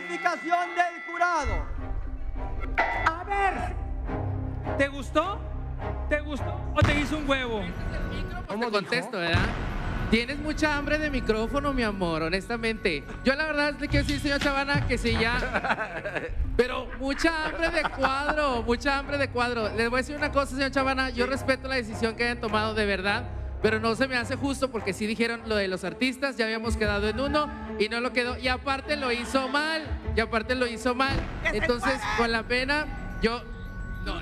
calificación del jurado. A ver, ¿te gustó? ¿Te gustó o te hizo un huevo? ¿Cómo te contesto, verdad? Tienes mucha hambre de micrófono, mi amor, honestamente. Yo la verdad le quiero decir, señor Chavana, que sí ya. Pero mucha hambre de cuadro, mucha hambre de cuadro. Les voy a decir una cosa, señor Chavana, yo respeto la decisión que hayan tomado de verdad, pero no se me hace justo porque sí dijeron lo de los artistas, ya habíamos quedado en uno y no lo quedó. Y aparte lo hizo mal, Entonces, con la pena, yo... No.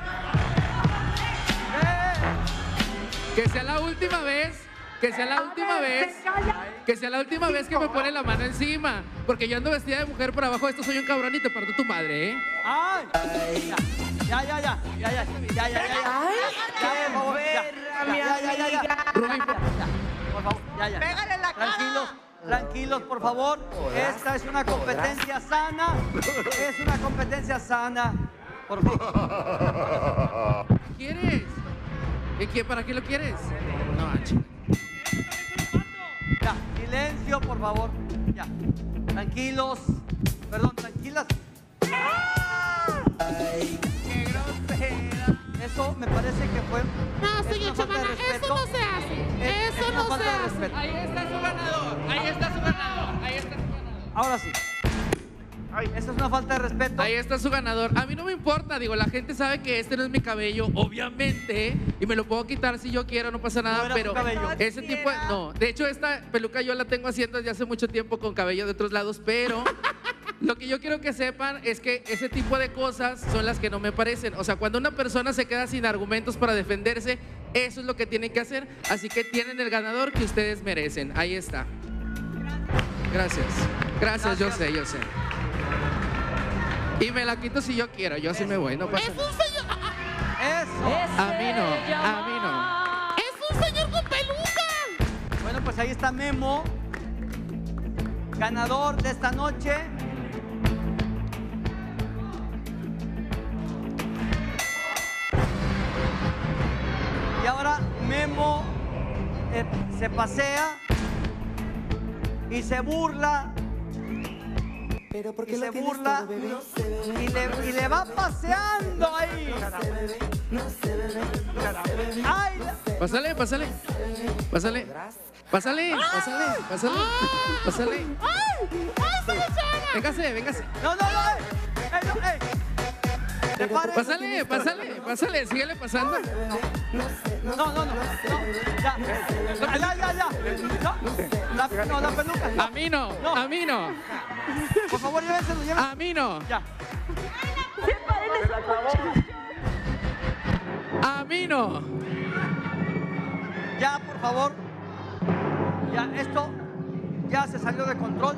Que sea la última vez. Que sea la última vez que me pone la mano encima. Porque yo ando vestida de mujer por abajo de esto, soy un cabrón y te parto tu madre, ¿eh? ¡Ay! Ya. Rubí, Por favor, ya. Pégale la cara. Tranquilos, por favor. Esta es una competencia sana. Es una competencia sana. Por favor. ¿Qué quieres? ¿Para qué lo quieres? No, chico. Ya, silencio, por favor. Ya. Tranquilos. Perdón, tranquilas. Ay, qué grosera. Eso me parece que fue. No, señor Chavana, eso no se hace. Eso no se hace. Ahí está su ganador. Ahora sí. Esta es una falta de respeto. Ahí está su ganador. A mí no me importa, digo, la gente sabe que este no es mi cabello, obviamente, y me lo puedo quitar si yo quiero, no pasa nada, era pero tu cabello. ese tipo de... No, de hecho esta peluca yo la tengo haciendo desde hace mucho tiempo con cabello de otros lados, pero lo que yo quiero que sepan es que ese tipo de cosas son las que no me parecen. O sea, cuando una persona se queda sin argumentos para defenderse, eso es lo que tienen que hacer, así que tienen el ganador que ustedes merecen. Ahí está. Gracias, yo sé. Y me la quito si yo quiero, yo sí me voy, no pasa Es nada. un señor. Eso. A mí no. Es un señor con peluca. Bueno, pues ahí está Memo, ganador de esta noche. Y ahora Memo se pasea y se burla. Pero ¿por qué Y lo se tienes burla todo, bebé? y le va paseando ahí. Ay, Pásale. ¡Ay, señor Chavana! Véngase. no, ey. Prepárese. Pásale, síguele pasando. No. Ya. No, la peluca. A mí no. Por favor, llévenselo. A mí no. Ya. A mí no. Ya, por favor. Ya, esto ya se salió de control.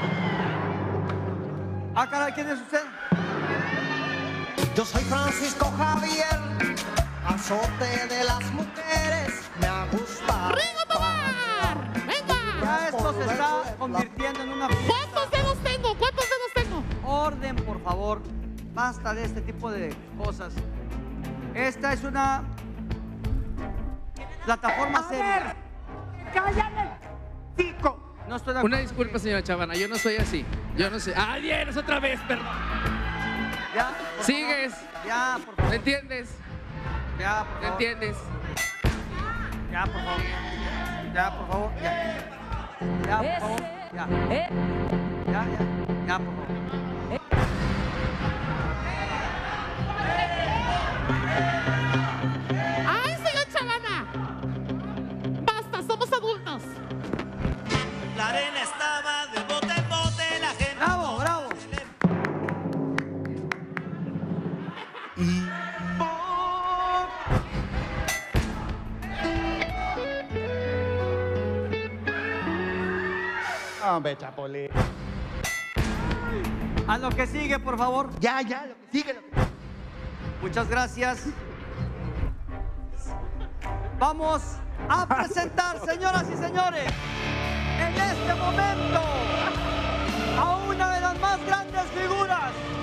Ah, caray, ¿quién es usted? Yo soy Francisco Javier, azote de las mujeres, me gusta. ¡Ringo Tobar! ¡Venga! Ya esto se está convirtiendo en una fiesta. ¿Cuántos dedos tengo? Orden, por favor. Basta de este tipo de cosas. Esta es una plataforma seria. ¡Cállate, chico! No estoy de acuerdo. Una disculpa, señora Chavana, yo no soy así. Yo no sé. ¡Ah, vienes otra vez, perdón! Ya, por Sigues. favor. Ya, por ¿Me favor. entiendes? Ya, por ¿Me favor. entiendes? Ya, por favor. Ya, por favor. Ya, por favor. Ya, por favor. ¡Ay, señor Chavana! ¡Basta, somos adultos! La arena estaba de bote en bote, la gente... Bravo. Hombre, Chapolín. A lo que sigue, por favor. Ya, lo que sigue. Muchas gracias. Vamos a presentar, señoras y señores, en este momento, a una de las más grandes figuras